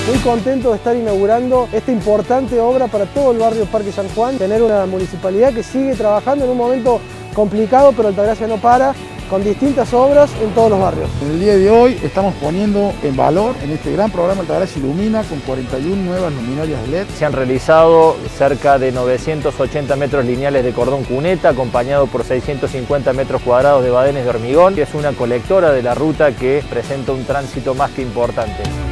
Muy contento de estar inaugurando esta importante obra para todo el barrio Parque San Juan, tener una municipalidad que sigue trabajando en un momento complicado, pero Altagracia no para, con distintas obras en todos los barrios. En el día de hoy estamos poniendo en valor en este gran programa Altagracia Ilumina con 41 nuevas luminarias LED. Se han realizado cerca de 980 metros lineales de cordón cuneta, acompañado por 650 metros cuadrados de badenes de hormigón, que es una colectora de la ruta que presenta un tránsito más que importante.